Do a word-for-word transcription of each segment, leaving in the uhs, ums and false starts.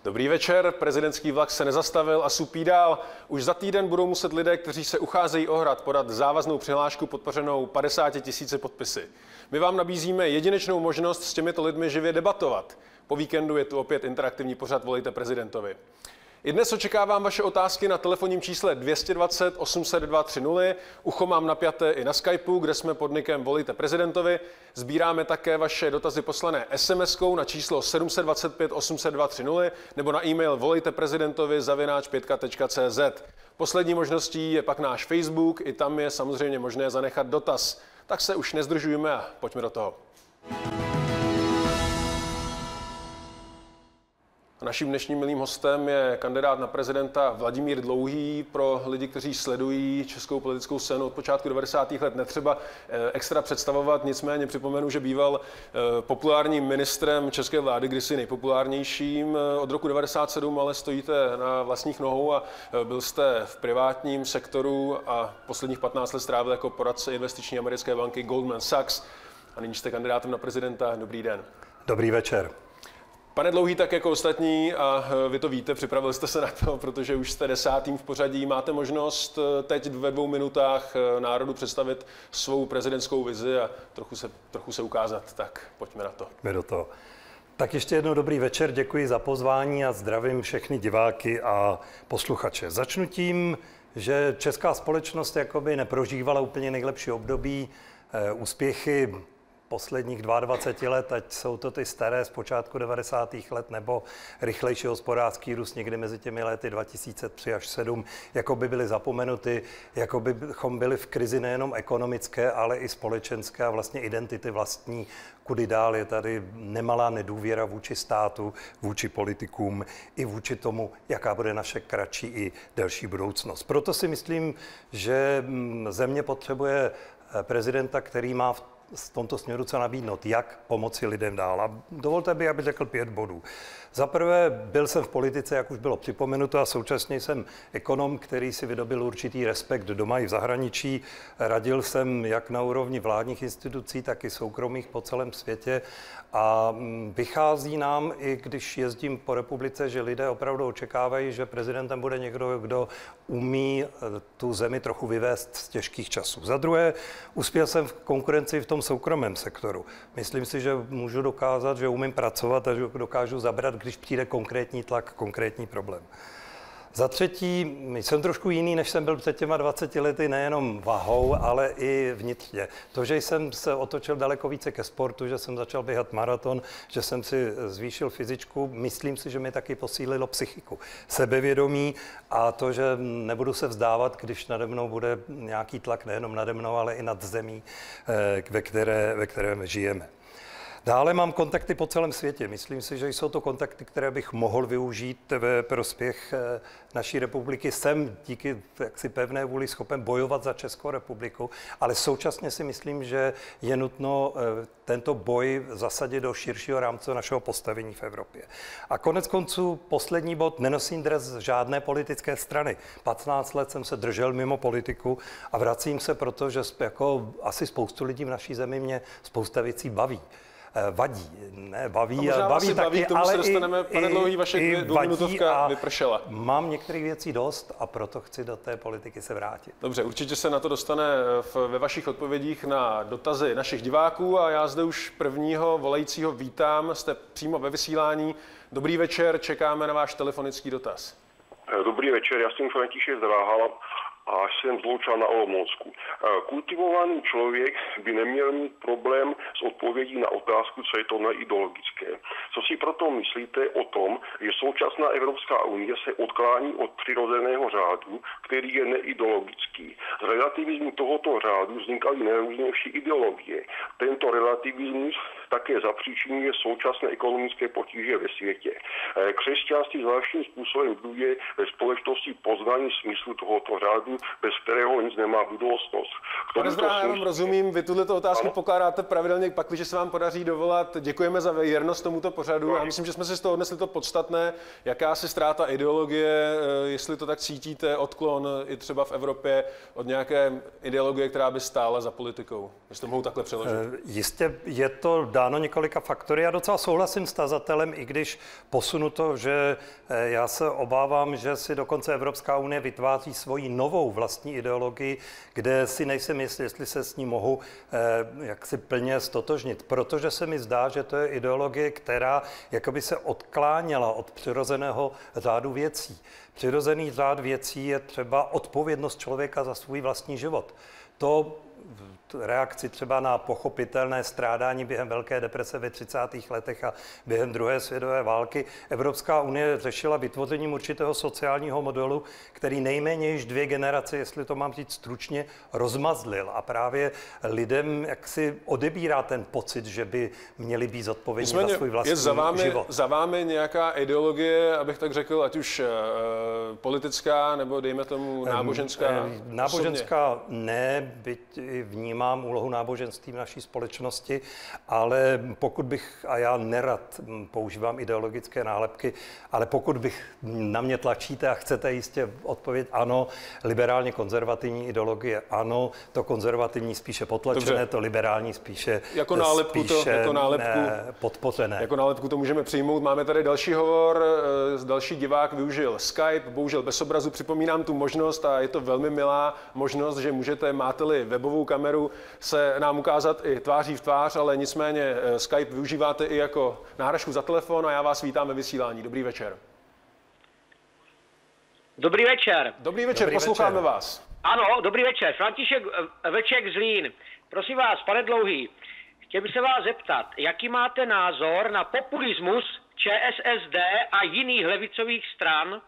Dobrý večer, prezidentský vlak se nezastavil a supí dál. Už za týden budou muset lidé, kteří se ucházejí o Hrad, podat závaznou přihlášku podpořenou padesáti tisíci podpisy. My vám nabízíme jedinečnou možnost s těmito lidmi živě debatovat. Po víkendu je tu opět interaktivní pořad Volejte prezidentovi. I dnes očekávám vaše otázky na telefonním čísle dvě stě dvacet osm set dva tři nula. Ucho mám napjaté i na Skypeu, kde jsme pod nikem Volejte prezidentovi. Sbíráme také vaše dotazy poslané es em eskou na číslo sedm set dvacet pět osm set dva tři nula nebo na e-mail volejteprezidentovi zavináč pětka tečka cé zet. Poslední možností je pak náš Facebook, i tam je samozřejmě možné zanechat dotaz. Tak se už nezdržujeme a pojďme do toho. Naším dnešním milým hostem je kandidát na prezidenta Vladimír Dlouhý. Pro lidi, kteří sledují českou politickou scénu od počátku devadesátých let, netřeba extra představovat, nicméně připomenu, že býval populárním ministrem české vlády, kdysi nejpopulárnějším. Od roku devadesát sedm ale stojíte na vlastních nohou a byl jste v privátním sektoru a posledních patnáct let strávil jako poradce investiční americké banky Goldman Sachs. A nyní jste kandidátem na prezidenta. Dobrý den. Dobrý večer. Pane Dlouhý, tak jako ostatní, a vy to víte, připravili jste se na to, protože už jste desátým v pořadí, máte možnost teď ve dvou minutách národu představit svou prezidentskou vizi a trochu se, trochu se ukázat, tak pojďme na to. Pojďme do toho. Tak ještě jednou dobrý večer, děkuji za pozvání a zdravím všechny diváky a posluchače. Začnu tím, že česká společnost jakoby neprožívala úplně nejlepší období, úspěchy posledních dvacet dva let, ať jsou to ty staré z počátku devadesátých let nebo rychlejší hospodářský růst někdy mezi těmi lety dva tisíce tři až sedm, jako by byly zapomenuty, jako bychom byli v krizi nejenom ekonomické, ale i společenské a vlastně identity vlastní, kudy dál je tady nemalá nedůvěra vůči státu, vůči politikům i vůči tomu, jaká bude naše kratší i delší budoucnost. Proto si myslím, že země potřebuje prezidenta, který má v v tomto směru co nabídnout, jak pomoci lidem dál. A dovolte by, abych řekl pět bodů. Za prvé, byl jsem v politice, jak už bylo připomenuto, a současně jsem ekonom, který si vydobil určitý respekt doma i v zahraničí. Radil jsem jak na úrovni vládních institucí, tak i soukromých po celém světě. A vychází nám, i když jezdím po republice, že lidé opravdu očekávají, že prezidentem bude někdo, kdo umí tu zemi trochu vyvést z těžkých časů. Za druhé, uspěl jsem v konkurenci v tom soukromém sektoru. Myslím si, že můžu dokázat, že umím pracovat a že dokážu zabrat, když přijde konkrétní tlak, konkrétní problém. Za třetí, jsem trošku jiný, než jsem byl před těma dvaceti lety, nejenom vahou, ale i vnitřně. To, že jsem se otočil daleko více ke sportu, že jsem začal běhat maraton, že jsem si zvýšil fyzičku, myslím si, že mi taky posílilo psychiku, sebevědomí a to, že nebudu se vzdávat, když nade mnou bude nějaký tlak nejenom nade mnou, ale i nad zemí, ve které, ve kterém žijeme. Dále mám kontakty po celém světě. Myslím si, že jsou to kontakty, které bych mohl využít ve prospěch naší republiky. Jsem díky jaksi pevné vůli schopen bojovat za Českou republiku, ale současně si myslím, že je nutno tento boj zasadit do širšího rámce našeho postavení v Evropě. A konec konců poslední bod, nenosím dres žádné politické strany. patnáct let jsem se držel mimo politiku a vracím se, protože jako asi spoustu lidí v naší zemi mě spousta věcí baví. Vadí, ne, baví a baví taky, baví, tomu ale se dostaneme, i, pane Dlouhý, vaše dvouminutovka vypršela. Mám některých věcí dost a proto chci do té politiky se vrátit. Dobře, určitě se na to dostane v, ve vašich odpovědích na dotazy našich diváků a já zde už prvního volajícího vítám, jste přímo ve vysílání. Dobrý večer, čekáme na váš telefonický dotaz. Dobrý večer, já jsem František Dráhala a jsem z Louča na Olomoucku. Kultivovaný člověk by neměl mít problém s odpovědí na otázku, co je to neideologické. Co si proto myslíte o tom, že současná Evropská unie se odklání od přirozeného řádu, který je neideologický? Z relativismu tohoto řádu vznikaly nejrůznější ideologie. Tento relativismus také zapříčinuje současné ekonomické potíže ve světě. Křesťanství zvláštním způsobem buduje ve společnosti poznání smyslu tohoto řádu základu, bez kterého nic nemá budoucnost. Pane Zdráha, já vám rozumím, vy tuto otázku ano. pokládáte pravidelně, pak, když se vám podaří dovolat. Děkujeme za věrnost tomuto pořadu. Já myslím, že jsme si z toho odnesli to podstatné, jakási ztráta ideologie, jestli to tak cítíte, odklon i třeba v Evropě od nějaké ideologie, která by stála za politikou. Jestli to mohu takhle přeložit. Jistě je to dáno několika faktory. Já docela souhlasím s tazatelem, i když posunu to, že já se obávám, že si dokonce Evropská unie vytváří svoji novou vlastní ideologii, kde si nejsem jistý, jestli se s ní mohu eh, jaksi plně stotožnit. Protože se mi zdá, že to je ideologie, která jakoby se odkláněla od přirozeného řádu věcí. Přirozený řád věcí je třeba odpovědnost člověka za svůj vlastní život. To reakci třeba na pochopitelné strádání během Velké deprese ve třicátých letech a během druhé světové války Evropská unie řešila vytvořením určitého sociálního modelu, který nejméně již dvě generace, jestli to mám říct stručně, rozmazlil a právě lidem jaksi odebírá ten pocit, že by měli být zodpovědní za svůj vlastní je za vámi, život. Za vámi nějaká ideologie, abych tak řekl, ať už uh, politická nebo dejme tomu náboženská? Um, náboženská osobně. Ne, byť vnímám mám úlohu náboženství v naší společnosti, ale pokud bych, a já nerad používám ideologické nálepky, ale pokud bych na mě tlačíte a chcete jistě odpovědět ano, liberálně konzervativní ideologie ano, to konzervativní spíše potlačené, Dobře. To liberální spíše, jako nálepku spíše to, jako nálepku, ne, podpořené. Jako nálepku to můžeme přijmout. Máme tady další hovor, další divák využil Skype, bohužel bez obrazu. Připomínám tu možnost a je to velmi milá možnost, že můžete, máte-li webovou kameru, se nám ukázat i tváří v tvář, ale nicméně Skype využíváte i jako náhražku za telefon a já vás vítám ve vysílání. Dobrý večer. Dobrý večer. Dobrý večer, dobrý posloucháme večer. Vás. Ano, dobrý večer. František Vlček Zlín. Prosím vás, pane Dlouhý, chtěl bych se vás zeptat, jaký máte názor na populismus ČSSD a jiných levicových stran,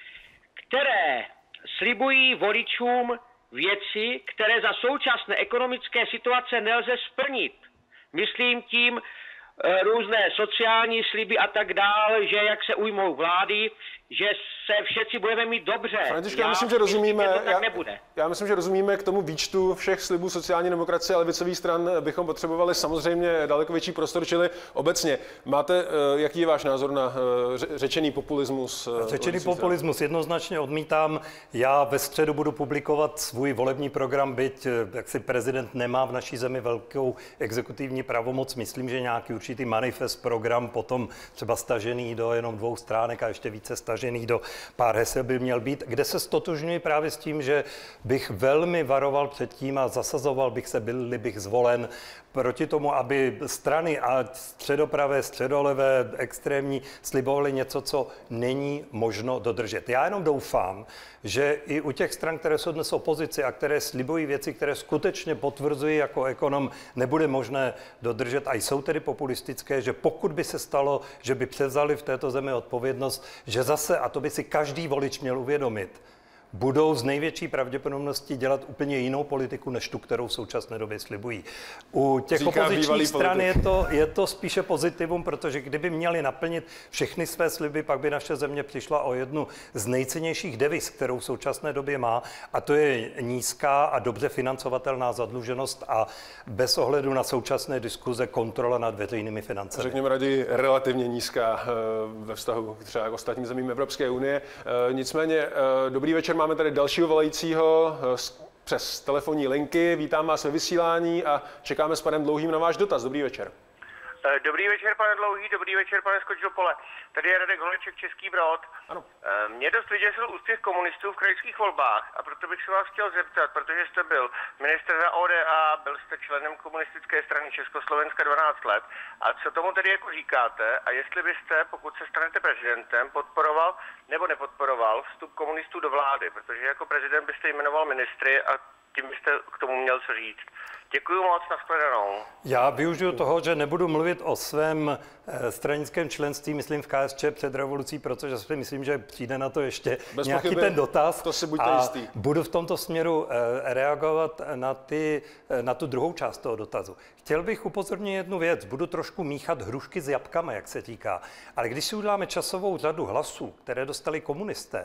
které slibují voličům věci, které za současné ekonomické situace nelze splnit. Myslím tím e, různé sociální sliby a tak dále, že jak se ujmou vlády, že se všetci budeme mít dobře. Františko, já, já myslím, že rozumíme. Myslím, že to tak nebude. Já myslím, že rozumíme k tomu výčtu všech slibů sociální demokracie a levicových stran bychom potřebovali samozřejmě daleko větší prostor, čili obecně. Máte, jaký je váš názor na řečený populismus? Řečený populismus stran? Jednoznačně odmítám. Já ve středu budu publikovat svůj volební program, byť jak si prezident nemá v naší zemi velkou exekutivní pravomoc. Myslím, že nějaký určitý manifest, program, potom třeba stažený do jenom dvou stránek a ještě více stažený do pár hesel by měl být, kde se stotožňuji právě s tím, že bych velmi varoval před tím a zasazoval bych se, byl bych zvolen, proti tomu, aby strany a středopravé, středolevé, extrémní slibovaly něco, co není možno dodržet. Já jenom doufám, že i u těch stran, které jsou dnes opozici a které slibují věci, které skutečně potvrzují jako ekonom, nebude možné dodržet a jsou tedy populistické, že pokud by se stalo, že by převzali v této zemi odpovědnost, že zase, a to by si každý volič měl uvědomit, budou z největší pravděpodobností dělat úplně jinou politiku, než tu, kterou v současné době slibují. U těch Říká opozičních stran je to, je to spíše pozitivum, protože kdyby měli naplnit všechny své sliby, pak by naše země přišla o jednu z nejcennějších deviz, kterou v současné době má, a to je nízká a dobře financovatelná zadluženost a bez ohledu na současné diskuze kontrola nad veřejnými financemi. Řekněme raději relativně nízká ve vztahu třeba k ostatním zemím Evropské unie. Nicméně, dobrý večer. Máme tady dalšího volajícího přes telefonní linky. Vítám vás ve vysílání a čekáme s panem Dlouhým na váš dotaz. Dobrý večer. Dobrý večer, pane Dlouhý, dobrý večer, pane Skoč do pole. Tady je Radek Holeček, Český Brod. Ano. Mě dost vyděsil úspěch komunistů v krajských volbách a proto bych se vás chtěl zeptat, protože jste byl ministr za O D A, byl jste členem komunistické strany Československa dvanáct let. A co tomu tedy jako říkáte? A jestli byste, pokud se stanete prezidentem, podporoval nebo nepodporoval vstup komunistů do vlády? Protože jako prezident byste jmenoval ministry a tím byste k tomu měl co říct. Děkuji moc, nashledanou. Já využiju toho, že nebudu mluvit o svém stranickém členství, myslím v K S Č před revolucí, protože si myslím, že přijde na to ještě Bez nějaký pochyby, ten dotaz. To si buďte a jistý. Budu v tomto směru reagovat na, ty, na tu druhou část toho dotazu. Chtěl bych upozornit jednu věc. Budu trošku míchat hrušky s jabkama, jak se říká. Ale když si uděláme časovou řadu hlasů, které dostali komunisté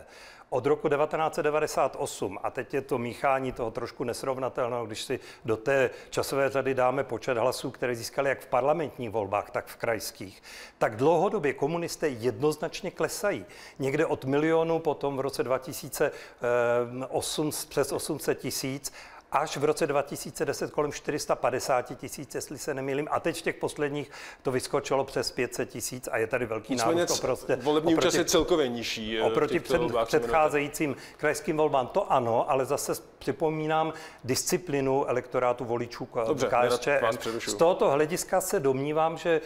Od roku devatenáct set devadesát osm, a teď je to míchání toho trošku nesrovnatelného, když si do té časové řady dáme počet hlasů, které získali jak v parlamentních volbách, tak v krajských, tak dlouhodobě komunisté jednoznačně klesají. Někde od milionu, potom v roce dva tisíce osm přes osm set tisíc, až v roce dva tisíce deset kolem čtyři sta padesát tisíc, jestli se nemýlím. A teď v těch posledních to vyskočilo přes pět set tisíc a je tady velký nárůst. Prostě volební účast je celkově nižší. Oproti před, předcházejícím krajským volbám to ano, ale zase připomínám disciplinu elektorátu voličů K S Č M. Z tohoto hlediska se domnívám, že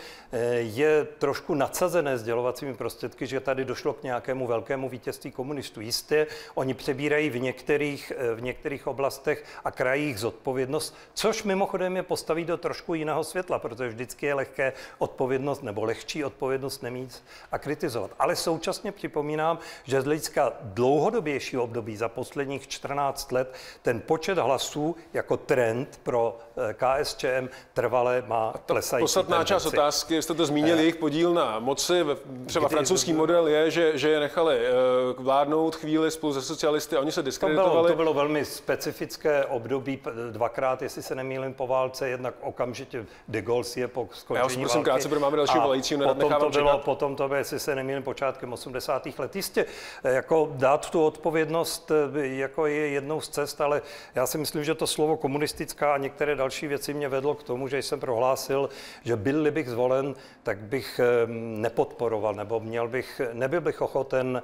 je trošku nadsazené sdělovacími prostředky, že tady došlo k nějakému velkému vítězství komunistů. Jistě, oni přebírají v některých, v některých oblastech a krajích zodpovědnost, což mimochodem je postaví do trošku jiného světla, protože vždycky je lehké odpovědnost nebo lehčí odpovědnost nemít a kritizovat. Ale současně připomínám, že z hlediska dlouhodobějšího období za posledních čtrnáct let ten počet hlasů jako trend pro K S Č M trvale má klesající podstatná část otázky, jste to zmínili, jejich podíl na moci, třeba Kdy, francouzský model je, že, že je nechali vládnout chvíli spolu se socialisty a oni se diskreditovali. To bylo, to bylo velmi specifické období, dvakrát, jestli se nemýlím, po válce, jednak okamžitě de Gaulle si je po skončení války. Já už prosím krátce, protože máme další volající, potom to bylo, potom to bylo, jestli se nemýlím, počátkem osmdesátých let. Jistě, jako dát tu odpovědnost jako je jednou z cest, ale já si myslím, že to slovo komunistická a některé další věci mě vedlo k tomu, že jsem prohlásil, že byl-li bych zvolen, tak bych nepodporoval, nebo měl bych, nebyl bych ochoten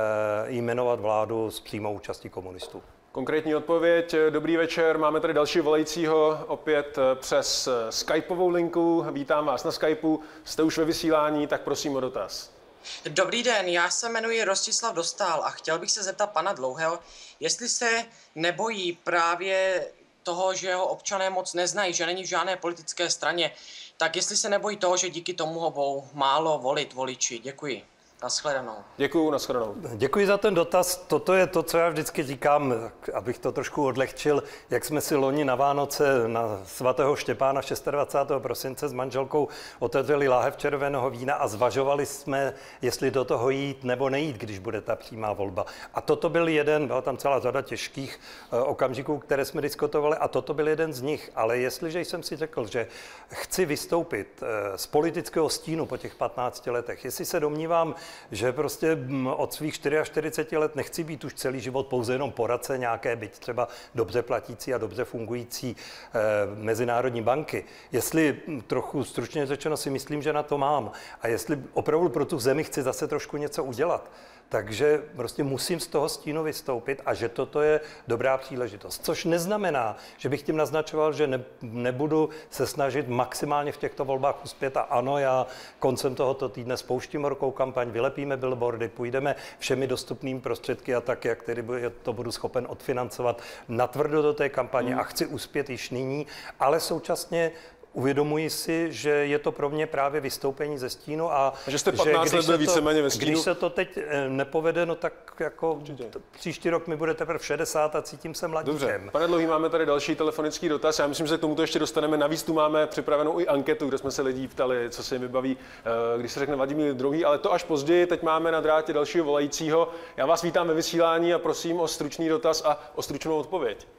jmenovat vládu s přímou účastí komunistů. Konkrétní odpověď. Dobrý večer, máme tady další volajícího opět přes skypovou linku. Vítám vás na Skypeu. Jste už ve vysílání, tak prosím o dotaz. Dobrý den, já se jmenuji Rostislav Dostál a chtěl bych se zeptat pana Dlouhého, jestli se nebojí právě toho, že ho občané moc neznají, že není v žádné politické straně, tak jestli se nebojí toho, že díky tomu ho budou málo volit voliči. Děkuji. Nashledanou. Děkuju, nashledanou. Děkuji za ten dotaz. Toto je to, co já vždycky říkám, abych to trošku odlehčil, jak jsme si loni na Vánoce na svatého Štěpána dvacátého šestého prosince s manželkou otevřeli láhev červeného vína a zvažovali jsme, jestli do toho jít nebo nejít, když bude ta přímá volba. A toto byl jeden, byla tam celá řada těžkých okamžiků, které jsme diskutovali a toto byl jeden z nich. Ale jestliže jsem si řekl, že chci vystoupit z politického stínu po těch patnácti letech, jestli se domnívám, že prostě od svých čtyřiačtyřiceti čtyři let nechci být už celý život pouze jenom poradce nějaké, byť třeba dobře platící a dobře fungující eh, mezinárodní banky. Jestli trochu stručně řečeno si myslím, že na to mám a jestli opravdu pro tu zemi chci zase trošku něco udělat, takže prostě musím z toho stínu vystoupit a že toto je dobrá příležitost. Což neznamená, že bych tím naznačoval, že ne, nebudu se snažit maximálně v těchto volbách uspět a ano, já koncem tohoto týdne spouštím horkou kampaň, vylepíme billboardy, půjdeme všemi dostupnými prostředky a tak, jak tedy to budu schopen odfinancovat natvrdo do té kampaně mm. a chci uspět již nyní, ale současně uvědomuji si, že je to pro mě právě vystoupení ze stínu a, a že jste patnáct let byl víceméně ve stínu. Když se to teď nepovede, no tak jako t- příští rok mi bude teprve šedesát a cítím se mladíkem. Dobře, pane Dlouhý, máme tady další telefonický dotaz. Já myslím, že k tomuto ještě dostaneme. Navíc tu máme připravenou i anketu, kde jsme se lidí ptali, co se jim vybaví, když se řekne Vladimír druhý, ale to až později. Teď máme na drátě dalšího volajícího. Já vás vítám ve vysílání a prosím o stručný dotaz a o stručnou odpověď.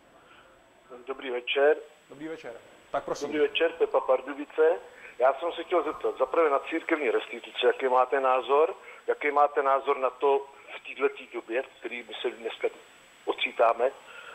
Dobrý večer. Dobrý večer. Tak prosím. Dobrý večer, Pepa Pardubice. Já jsem se chtěl zeptat, zaprvé na církevní restituce, jaký máte názor, jaký máte názor na to v této době, v které my se dneska ocitáme,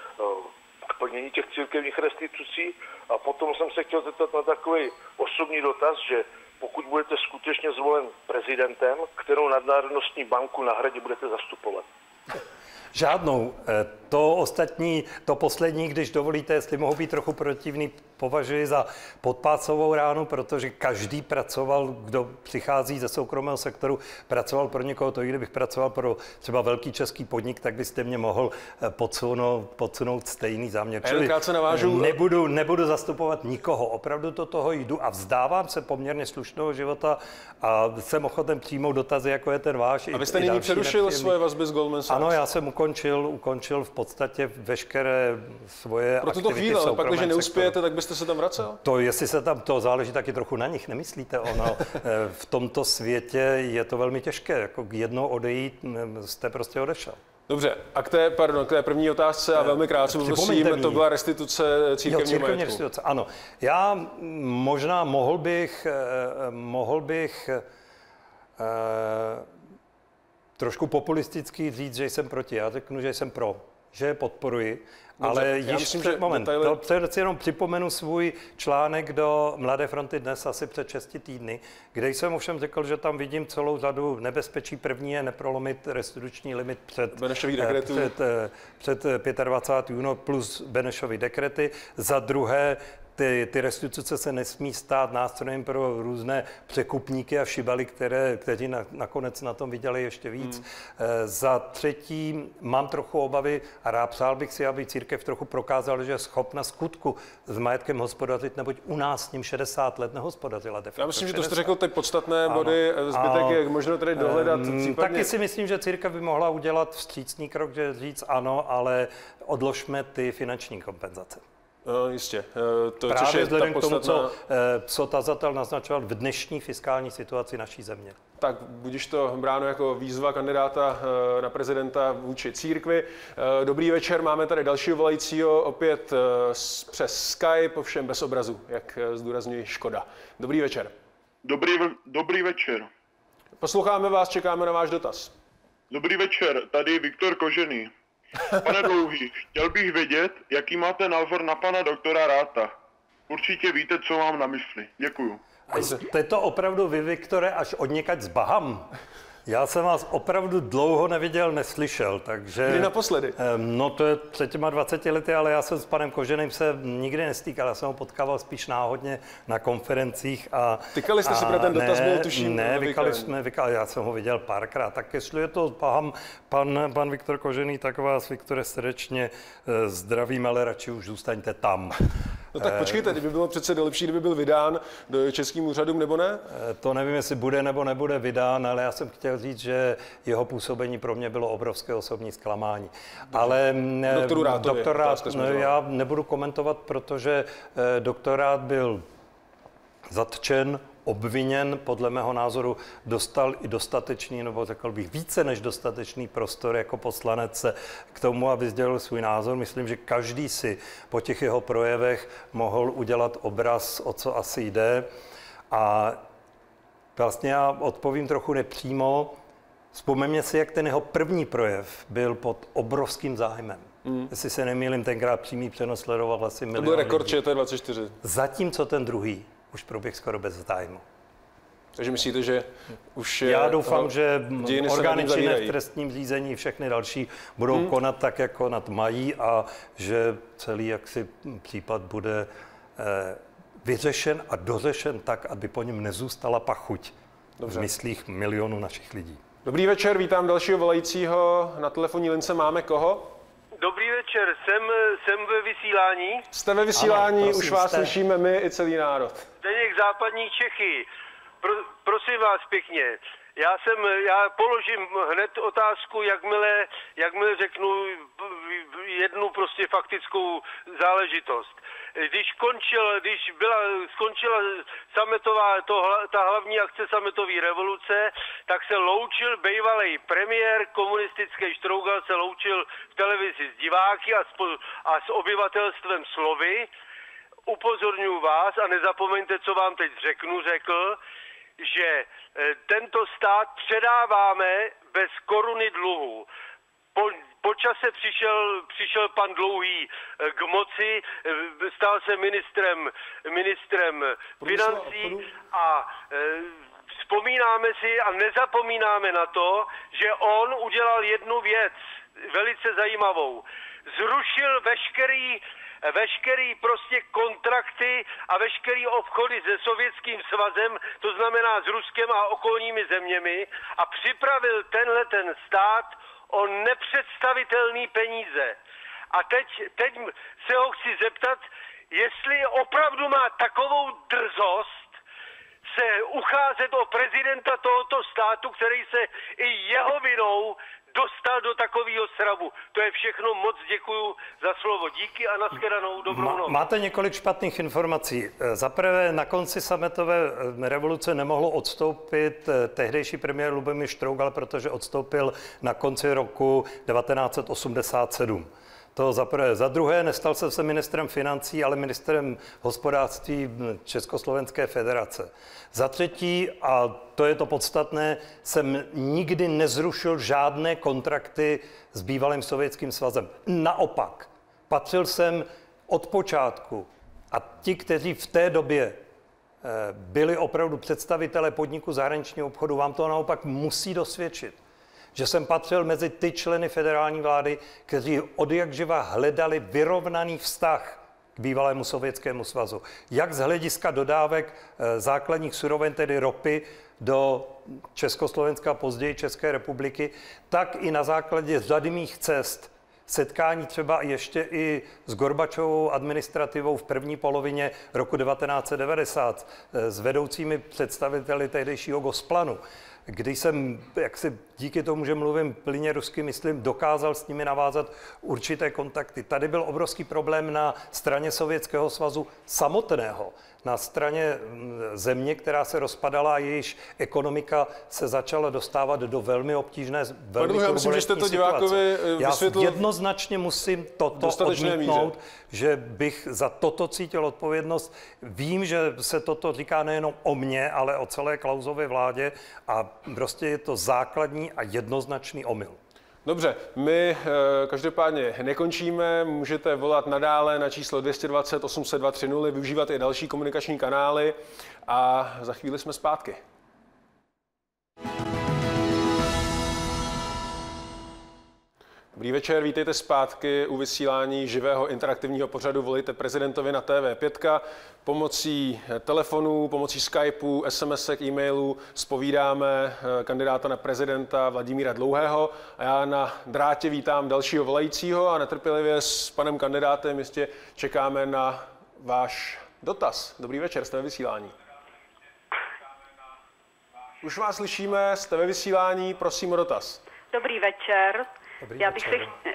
k plnění těch církevních restitucí. A potom jsem se chtěl zeptat na takový osobní dotaz, že pokud budete skutečně zvolen prezidentem, kterou nadnárodnostní banku na Hradě budete zastupovat? Žádnou. To ostatní, to poslední, když dovolíte, jestli mohu být trochu protivný, považuji za podpásovou ránu, protože každý pracoval, kdo přichází ze soukromého sektoru, pracoval pro někoho. To, kdybych pracoval pro třeba velký český podnik, tak byste mě mohl podsunout, podsunout stejný záměr. Čili nebudu, nebudu zastupovat nikoho. Opravdu do toho jdu a vzdávám se poměrně slušného života a jsem ochoten přijmout dotazy, jako je ten váš. A vy jste nyní přerušil nepříjemný. Svoje vazby s Goldman Sachs? Ano, já jsem ukončil, ukončil v podstatě veškeré svoje pro tuto chvíli, ale pak, když neuspějete, tak byste byste se tam vracel? To, jestli se tam, to záleží taky trochu na nich, nemyslíte? Ono v tomto světě je to velmi těžké, jako jednou odejít, jste prostě odešel. Dobře, a k té, pardon, k té první otázce a velmi krátce, prosím, to byla restituce církevního majetku. Restituce, ano. Já možná mohl bych, mohl bych eh, trošku populisticky říct, že jsem proti. Já řeknu, že jsem pro, že je podporuji. Dobře, ale již myslím, před, moment, detaily... to před, jenom připomenu svůj článek do Mladé fronty dnes asi před šesti týdny, kde jsem ovšem řekl, že tam vidím celou řadu nebezpečí. První je neprolomit restituční limit před, před, před dvacátého pátého února plus Benešovy dekrety. Za druhé, Ty, ty restituce se nesmí stát nástrojem pro různé překupníky a šibaly, které, kteří na, nakonec na tom vydělali ještě víc. Hmm. E, za třetí mám trochu obavy a rád přál bych si, aby církev trochu prokázala, že je schopna skutku s majetkem hospodařit, neboť u nás s ním šedesát let nehospodařila. Já myslím, že to jste řekl ty podstatné ano. body, zbytek a, je možno tady dohledat. E, případně... Taky si myslím, že církev by mohla udělat vstřícný krok, že říct ano, ale odložme ty finanční kompenzace. No, jistě. To, Právě což je vzhledem ta k tomu, podstatná... co, co tazatel naznačoval v dnešní fiskální situaci naší země. Tak budiž to bráno jako výzva kandidáta na prezidenta vůči církvi. Dobrý večer, máme tady dalšího volajícího, opět přes Skype, ovšem bez obrazu, jak zdůrazňuji Škoda. Dobrý večer. Dobrý, dobrý večer. Posloucháme vás, čekáme na váš dotaz. Dobrý večer, tady Viktor Kožený. Pane Dlouhý, chtěl bych vědět, jaký máte názor na pana doktora Ratha. Určitě víte, co mám na mysli. Děkuju. Jste to opravdu vy, Viktore, až odněkať z Baham? Já jsem vás opravdu dlouho neviděl, neslyšel, takže... Kdy naposledy? No to je před těma dvaceti lety, ale já jsem s panem Koženým se nikdy nestýkal, já jsem ho potkával spíš náhodně na konferencích a... Tykali jste si pro ten dotaz, byl tuším. Ne, vykali jsme, vykali, já jsem ho viděl párkrát, tak jestli je to Baham, pan, pan Viktor Kožený, tak vás, Viktore, srdečně zdravím, ale radši už zůstaňte tam. No tak počkejte, kdyby bylo přece lepší, kdyby byl vydán do českým úřadům, nebo ne? To nevím, jestli bude nebo nebude vydán, ale já jsem chtěl říct, že jeho působení pro mě bylo obrovské osobní zklamání. Ale doktorát, no, já nebudu komentovat, protože doktorát byl zatčen, obviněn, podle mého názoru dostal i dostatečný, nebo řekl bych více než dostatečný prostor jako poslanec k tomu, aby sdělil svůj názor. Myslím, že každý si po těch jeho projevech mohl udělat obraz, o co asi jde. A vlastně já odpovím trochu nepřímo. Vzpomeňme si, jak ten jeho první projev byl pod obrovským zájmem. Mm. Jestli se nemýlím, tenkrát přímý přenos sledoval asi milion. To byl rekord ČT dvacet čtyři. Zatímco ten druhý už proběh skoro bez zájmu. Takže myslíte, že už... Já doufám, že orgány činné v trestním řízení, všechny další budou hmm. konat tak, jak konat mají a že celý jaksi případ bude eh, vyřešen a dořešen tak, aby po něm nezůstala pachuť Dobře. v myslích milionů našich lidí. Dobrý večer, vítám dalšího volajícího. Na telefonní lince máme koho? Dobrý večer, jsem, jsem ve vysílání. Jste ve vysílání, ano, prosím, už vás jste. Slyšíme my i celý národ. Zdeněk Západní Čechy. Pro, prosím vás pěkně, já jsem, já položím hned otázku, jakmile, jakmile řeknu jednu prostě faktickou záležitost. Když končil, když byla, skončila sametová, to, ta hlavní akce sametové revoluce, tak se loučil bývalý premiér komunistický Štrougal se loučil v televizi s diváky a s, a s obyvatelstvem slovy. Upozorňuji vás a nezapomeňte, co vám teď řeknu, řekl, že tento stát předáváme bez koruny dluhu. Po, po čase přišel, přišel pan Dlouhý k moci, stal se ministrem, ministrem financí a e, vzpomínáme si a nezapomínáme na to, že on udělal jednu věc velice zajímavou. Zrušil veškerý veškerý prostě kontrakty a veškerý obchody se Sovětským svazem, to znamená s Ruskem a okolními zeměmi a připravil tenhle ten stát o nepředstavitelné peníze. A teď, teď se ho chci zeptat, jestli opravdu má takovou drzost se ucházet o prezidenta tohoto státu, který se i jeho vinou dostal do takového srabu. To je všechno, moc děkuju za slovo. Díky a nashledanou, dobrou noc. Máte několik špatných informací. Za prvé, na konci sametové revoluce nemohlo odstoupit tehdejší premiér Lubomír Štrougal, protože odstoupil na konci roku devatenáct set osmdesát sedm. To za prvé. Za druhé, nestal jsem se ministrem financí, ale ministrem hospodářství Československé federace. Za třetí, a to je to podstatné, jsem nikdy nezrušil žádné kontrakty s bývalým Sovětským svazem. Naopak, patřil jsem od počátku a ti, kteří v té době byli opravdu představitelé podniku zahraničního obchodu, vám to naopak musí dosvědčit, že jsem patřil mezi ty členy federální vlády, kteří odjakživa hledali vyrovnaný vztah k bývalému Sovětskému svazu. Jak z hlediska dodávek základních surovin, tedy ropy, do Československa, později České republiky, tak i na základě řady mých cest, setkání třeba ještě i s Gorbačovou administrativou v první polovině roku devatenáct set devadesát, s vedoucími představiteli tehdejšího Gosplanu, když jsem, jak si díky tomu, že mluvím plyně rusky, myslím, dokázal s nimi navázat určité kontakty. Tady byl obrovský problém na straně Sovětského svazu samotného, na straně země, která se rozpadala a jejíž ekonomika se začala dostávat do velmi obtížné, velmi Pardon, já myslím, že jste to divákovi vysvětlil. Já jednoznačně musím toto odmítnout, míře. Že bych za toto cítil odpovědnost. Vím, že se toto říká nejenom o mně, ale o celé Klausově vládě a prostě je to základní a jednoznačný omyl. Dobře, my každopádně nekončíme, můžete volat nadále na číslo dvě stě dvacet osm set dva tři nula, využívat i další komunikační kanály a za chvíli jsme zpátky. Dobrý večer, vítejte zpátky u vysílání živého interaktivního pořadu Volejte prezidentovi na T V pět. Pomocí telefonů, pomocí Skypeu, SMSek, e-mailů zpovídáme kandidáta na prezidenta Vladimíra Dlouhého a já na drátě vítám dalšího volajícího a netrpělivě s panem kandidátem jistě čekáme na váš dotaz. Dobrý večer, jste ve vysílání. Už vás slyšíme, jste ve vysílání, prosím o dotaz. Dobrý večer. Dobrý Já bych večer. se...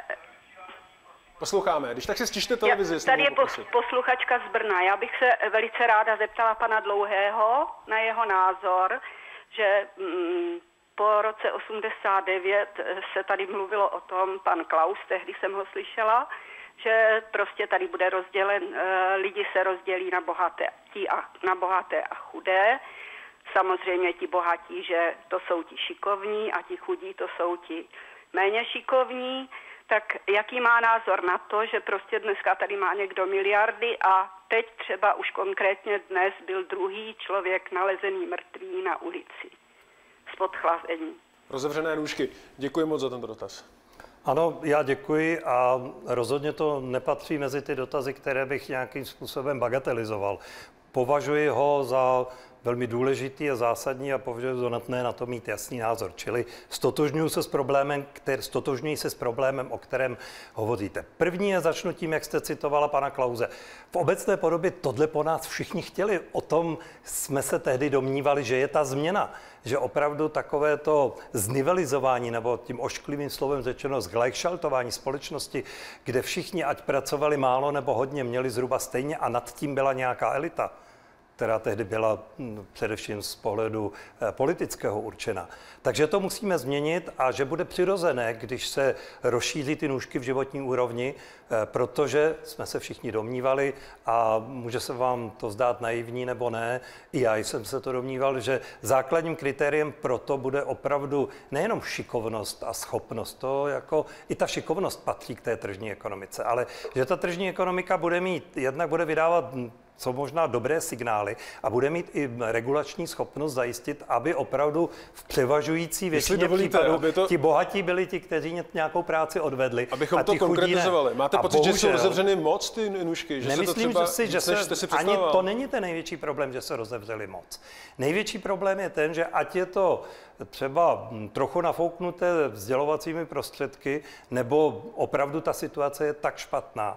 Posloucháme. Když tak si stište televizi. Já, tady je posluchačka z Brna. Já bych se velice ráda zeptala pana Dlouhého na jeho názor, že mm, po roce osmdesát devět se tady mluvilo o tom, pan Klaus, tehdy jsem ho slyšela, že prostě tady bude rozdělen, lidi se rozdělí na bohaté, tí a, na bohaté a chudé. Samozřejmě ti bohatí, že to jsou ti šikovní a ti chudí to jsou ti méně šikovní, tak jaký má názor na to, že prostě dneska tady má někdo miliardy a teď třeba už konkrétně dnes byl druhý člověk nalezený mrtvý na ulici z podchlazení. Rozevřené nůžky. Děkuji moc za tento dotaz. Ano, já děkuji a rozhodně to nepatří mezi ty dotazy, které bych nějakým způsobem bagatelizoval. Považuji ho za velmi důležitý a zásadní a považuji za nutné na to mít jasný názor. Čili stotožňuji se s problémem, který, stotožňuji se s problémem, o kterém hovoříte. První je, začnu tím, jak jste citovala pana Klause. V obecné podobě tohle po nás všichni chtěli. O tom jsme se tehdy domnívali, že je ta změna. Že opravdu takové to znivelizování, nebo tím ošklivým slovem řečeno zglajšaltování společnosti, kde všichni, ať pracovali málo nebo hodně, měli zhruba stejně a nad tím byla nějaká elita, která tehdy byla především z pohledu politického určena. Takže to musíme změnit a že bude přirozené, když se rozšíří ty nůžky v životní úrovni, protože jsme se všichni domnívali a může se vám to zdát naivní nebo ne, i já jsem se to domníval, že základním kritériem pro to bude opravdu nejenom šikovnost a schopnost, to jako i ta šikovnost patří k té tržní ekonomice, ale že ta tržní ekonomika bude mít, jednak bude vydávat co možná dobré signály a bude mít i regulační schopnost zajistit, aby opravdu v převažující většině případů to... ti bohatí byli ti, kteří nějakou práci odvedli. Abychom a to konkretizovali. Máte pocit, bohužel, že jsou rozevřeny moc ty nůžky? Že nemyslím, se to že si, že se, si ani to není ten největší problém, že se rozevřeli moc. Největší problém je ten, že ať je to třeba trochu nafouknuté sdělovacími prostředky, nebo opravdu ta situace je tak špatná,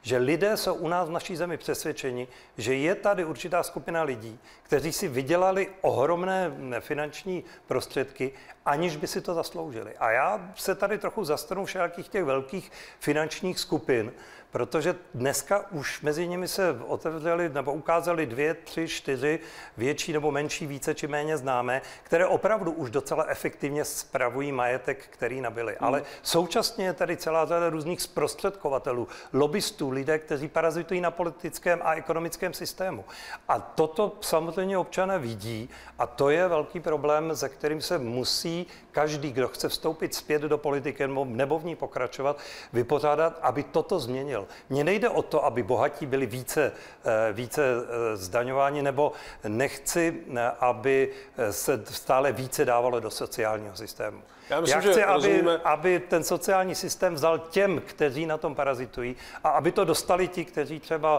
že lidé jsou u nás v naší zemi přesvědčeni, že je tady určitá skupina lidí, kteří si vydělali ohromné finanční prostředky, aniž by si to zasloužili. A já se tady trochu zastanu všelakých těch velkých finančních skupin, protože dneska už mezi nimi se otevřely nebo ukázaly dvě, tři, čtyři větší nebo menší, více či méně známé, které opravdu už docela efektivně spravují majetek, který nabili. Hmm. Ale současně je tady celá řada různých zprostředkovatelů, lobbystů, lidé, kteří parazitují na politickém a ekonomickém systému. A toto samozřejmě občané vidí a to je velký problém, se kterým se musí každý, kdo chce vstoupit zpět do politiky nebo v ní pokračovat, vypořádat, aby toto změnil. Mně nejde o to, aby bohatí byli více, více zdaňováni, nebo nechci, aby se stále více dávalo do sociálního systému. Já, myslím, Já chci, že aby, rozumíme... aby ten sociální systém vzal těm, kteří na tom parazitují, a aby to dostali ti, kteří třeba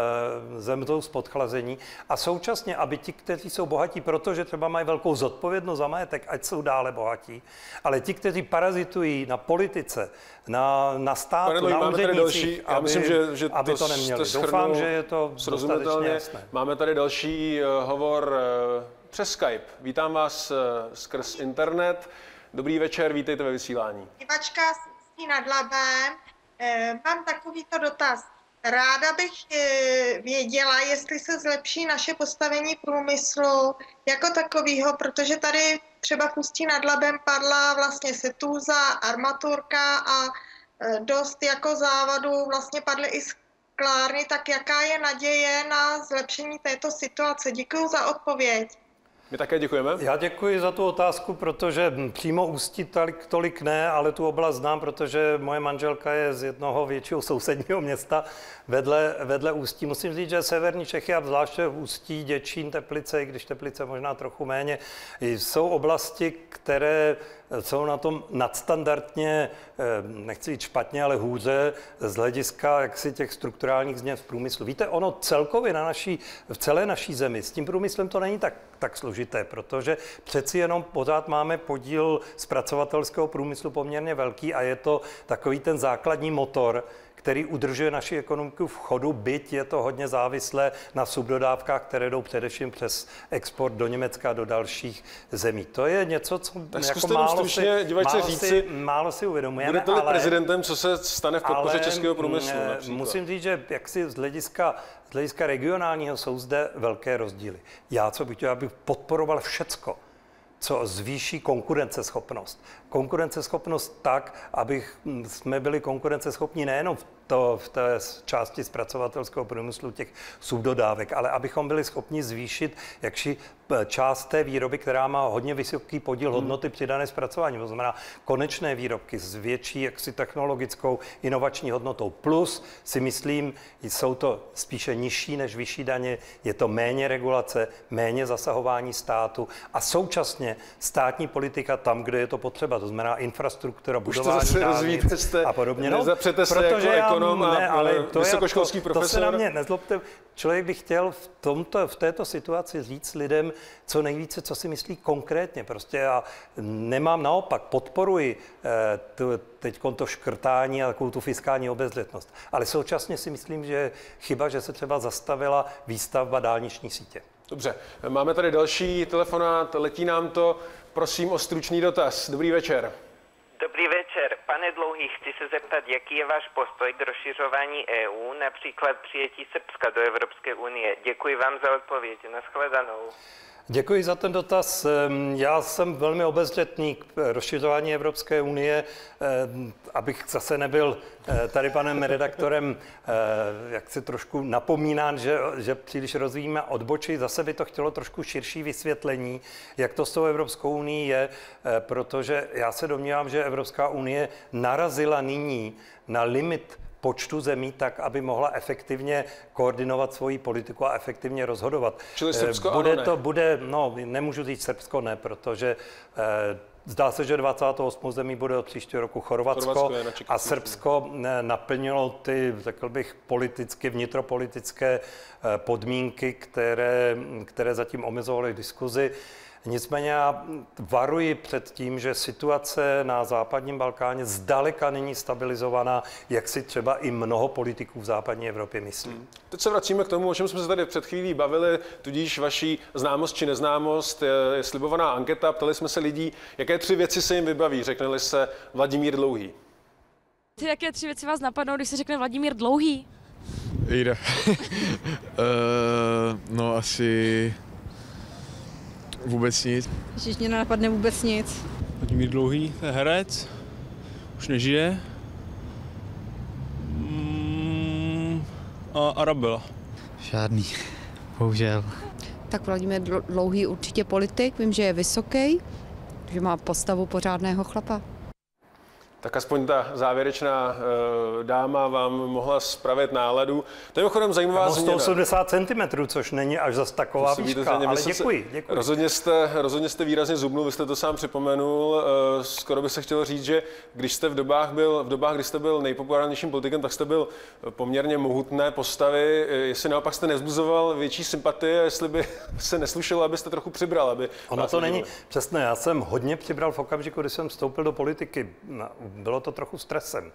e, zemřou z podchlazení, a současně, aby ti, kteří jsou bohatí, protože třeba mají velkou zodpovědnost za majetek, ať jsou dále bohatí, ale ti, kteří parazitují na politice, na, na státu, Pane, na já úřednících, aby, myslím, že, že aby to, to neměli. Doufám, že je to dostatečně jasné. Máme tady další hovor uh, přes Skype. Vítám vás uh, skrz internet. Dobrý večer, vítejte ve vysílání. Divačka Ústí nad Labem. E, mám takovýto dotaz. Ráda bych e, věděla, jestli se zlepší naše postavení průmyslu jako takového, protože tady třeba v Ústí nad Labem padla vlastně Setúza, armaturka a e, dost jako závadu vlastně padly i sklárny. Tak jaká je naděje na zlepšení této situace? Děkuji za odpověď. My také děkujeme. Já děkuji za tu otázku, protože přímo Ústí tolik, tolik ne, ale tu oblast znám, protože moje manželka je z jednoho většího sousedního města vedle, vedle Ústí. Musím říct, že severní Čechy a zvláště Ústí, Děčín, Teplice, i když Teplice možná trochu méně, jsou oblasti, které jsou na tom nadstandardně, nechci říct špatně, ale hůře z hlediska jaksi těch strukturálních změn v průmyslu. Víte, ono celkově na naší, v celé naší zemi s tím průmyslem to není tak, tak složité, protože přeci jenom pořád máme podíl zpracovatelského průmyslu poměrně velký a je to takový ten základní motor, který udržuje naši ekonomiku v chodu, byť je to hodně závislé na subdodávkách, které jdou především přes export do Německa a do dalších zemí. To je něco, co tak jako málo, si, málo, říci, si, málo si uvědomujeme. Budete-li ale, prezidentem, co se stane v podpoře českého průmyslu? Ale například? Musím říct, že jaksi z hlediska, z hlediska regionálního jsou zde velké rozdíly. Já, co bych chtěl, abych podporoval všecko, co zvýší konkurenceschopnost. Konkurenceschopnost tak, aby jsme byli konkurenceschopní nejenom v, to, v té části zpracovatelského průmyslu těch subdodávek, ale abychom byli schopni zvýšit jakži část té výroby, která má hodně vysoký podíl hodnoty přidané zpracování. To znamená konečné výrobky s větší jaksi technologickou inovační hodnotou. Plus si myslím, jsou to spíše nižší než vyšší daně, je to méně regulace, méně zasahování státu a současně státní politika tam, kde je to potřeba. To znamená infrastruktura, budování dálnic a podobně. No, nezapřete se jako ekonom a ne, ale to vysokoškolský je, to, profesor. To se na mě nezlobte. Člověk by chtěl v, tomto, v této situaci říct lidem co nejvíce, co si myslí konkrétně. Prostě já nemám naopak, podporuji eh, tu, teď to škrtání a takovou tu fiskální obezřetnost. Ale současně si myslím, že je chyba, že se třeba zastavila výstavba dálniční sítě. Dobře, máme tady další telefonát, letí nám to. Prosím o stručný dotaz. Dobrý večer. Dobrý večer. Pane Dlouhý, chci se zeptat, jaký je váš postoj k rozšiřování E U, například přijetí Srbska do Evropské unie. Děkuji vám za odpověď. Nashledanou. Děkuji za ten dotaz. Já jsem velmi obezřetný k rozšiřování Evropské unie, abych zase nebyl tady panem redaktorem jak se trošku napomínán, že, že příliš rozvíjíme odbočí. Zase by to chtělo trošku širší vysvětlení, jak to s tou Evropskou unii je, protože já se domnívám, že Evropská unie narazila nyní na limit počtu zemí tak, aby mohla efektivně koordinovat svoji politiku a efektivně rozhodovat. Čili Srbsko bude ano, ne. to, bude, no, nemůžu říct Srbsko ne, protože eh, zdá se, že dvacet osm zemí bude od příštího roku Chorvatsko, Chorvatsko a Srbsko naplnilo ty, řekl bych, politicky, vnitropolitické podmínky, které, které zatím omezovaly diskuzi. Nicméně já varuji před tím, že situace na západním Balkáně zdaleka není stabilizovaná, jak si třeba i mnoho politiků v západní Evropě myslí. Hmm. Teď se vracíme k tomu, o čem jsme se tady před chvílí bavili, tudíž vaší známost či neznámost je slibovaná anketa. Ptali jsme se lidí, jaké tři věci se jim vybaví, řekne-li se Vladimír Dlouhý. Jaké tři věci vás napadnou, když se řekne Vladimír Dlouhý? Jde. uh, no asi vůbec nic. Ježiš, mě nenapadne vůbec nic. Vladimír Dlouhý, to je herec, už nežije. Mm, a Arabela. Žádný, bohužel. Tak Vladimír Dlouhý určitě politik, vím, že je vysoký, že má postavu pořádného chlapa. Tak aspoň ta závěrečná uh, dáma vám mohla spravit náladu. To je mimochodem zajímavá změna. sto osmdesát centimetrů, což není až zas taková výška, ale děkuji, děkuji. Rozhodně jste, rozhodně jste výrazně zubnul, vy jste to sám připomenul. Uh, skoro bych se chtěl říct, že když jste v dobách, byl, v dobách, kdy jste byl nejpopulárnějším politikem, tak jste byl poměrně mohutné postavy. Jestli naopak jste nevzbuzoval větší sympatie, jestli by se neslušelo, abyste trochu přibral. Aby ono to není přesné, já jsem hodně přibral v okamžiku, kdy jsem vstoupil do politiky. Bylo to trochu stresem.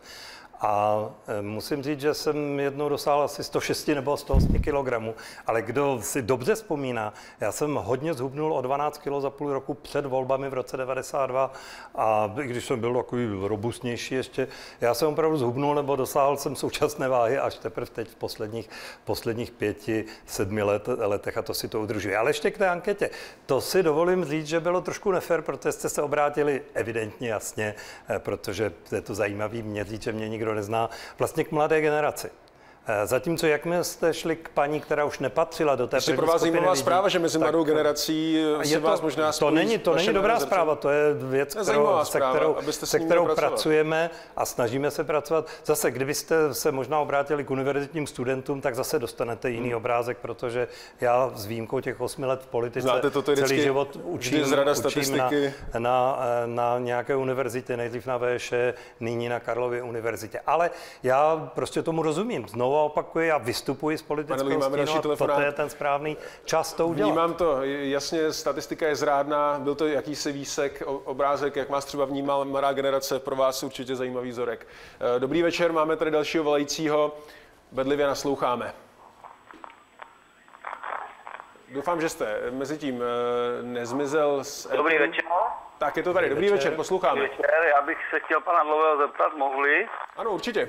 A musím říct, že jsem jednou dosáhl asi sto šest nebo sto osm kilogramů, ale kdo si dobře vzpomíná, já jsem hodně zhubnul o dvanáct kilo za půl roku před volbami v roce devadesát dva a když jsem byl takový robustnější ještě, já jsem opravdu zhubnul nebo dosáhl jsem současné váhy až teprve teď v posledních, posledních pěti, sedmi let, letech a to si to udržuje. Ale ještě k té anketě. To si dovolím říct, že bylo trošku nefér, protože jste se obrátili evidentně jasně, protože je to zajímavý měřit, že mě nikdo nezná, vlastně k mladé generaci. Zatímco jakmile jste šli k paní, která už nepatřila do té první pro vás zajímavá zpráva, že mezi mladou generací si vás možná to není, to není dobrá zrcadlo. Zpráva, to je věc, je kterou, se zpráva, kterou, se kterou pracujeme a snažíme se pracovat. Zase, kdybyste se možná obrátili k univerzitním studentům, tak zase dostanete jiný hmm. obrázek, protože já s výjimkou těch osmi let v politice celý život učím, učím na, na, na nějaké univerzitě, nejdřív na V Š, nyní na Karlově univerzitě. Ale já prostě tomu rozumím. Znovu opakuji, já vystupuji z politického stínu a toto je ten správný čas to udělat. Vnímám to, jasně, statistika je zrádná, byl to jakýsi výsek, obrázek, jak vás třeba vnímala mladá generace, pro vás určitě zajímavý vzorek. Dobrý večer, máme tady dalšího volajícího, bedlivě nasloucháme. Doufám, že jste mezi tím nezmizel z... Dobrý večer. Tak je to tady, dobrý, dobrý večer, večer, posloucháme. Dobrý večer, já bych se chtěl pana Dlouhého zeptat, mohli? Ano, určitě.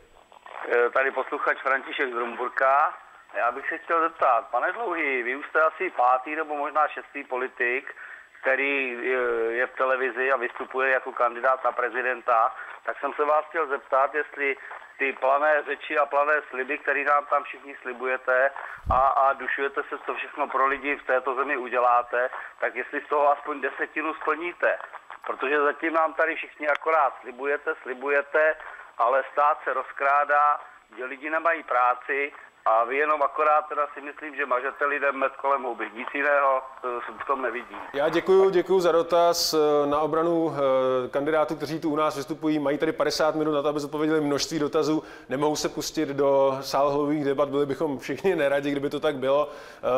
Tady posluchač František z Rumburka. Já bych se chtěl zeptat, pane Dlouhý, vy už jste asi pátý nebo možná šestý politik, který je v televizi a vystupuje jako kandidát na prezidenta, tak jsem se vás chtěl zeptat, jestli ty plané řeči a plané sliby, které nám tam všichni slibujete a, a dušujete se, co všechno pro lidi v této zemi uděláte, tak jestli z toho aspoň desetinu splníte. Protože zatím nám tady všichni akorát slibujete, slibujete, ale stát se rozkrádá, že lidi nemají práci a vy jenom akorát teda si myslím, že mažete lidem med kolem huby. Nic jiného v tom nevidím. Já děkuju, děkuju za dotaz. Na obranu kandidátů, kteří tu u nás vystupují, mají tady padesát minut na to, aby zodpověděli množství dotazů. Nemohou se pustit do sálohlových debat, byli bychom všichni neradi, kdyby to tak bylo.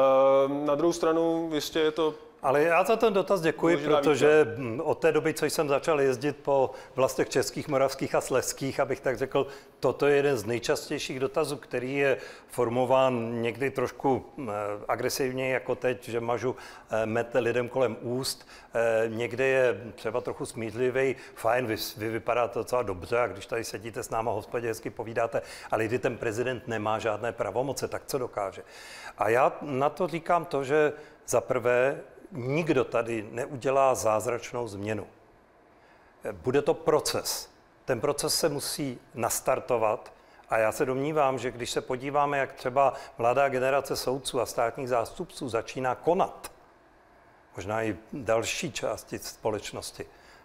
Na druhou stranu jistě je to... Ale já za ten dotaz děkuji, protože od té doby, co jsem začal jezdit po vlastech českých, moravských a slezských, abych tak řekl, toto je jeden z nejčastějších dotazů, který je formován někdy trošku agresivněji jako teď, že mažu met lidem kolem úst. Někde je třeba trochu smířlivý, fajn, vy, vy vypadáte docela dobře a když tady sedíte s náma v hospodě, hezky povídáte, ale kdy ten prezident nemá žádné pravomoce, tak co dokáže? A já na to říkám to, že za prvé, nikdo tady neudělá zázračnou změnu. Bude to proces. Ten proces se musí nastartovat a já se domnívám, že když se podíváme, jak třeba mladá generace soudců a státních zástupců začíná konat, možná i další části společnosti,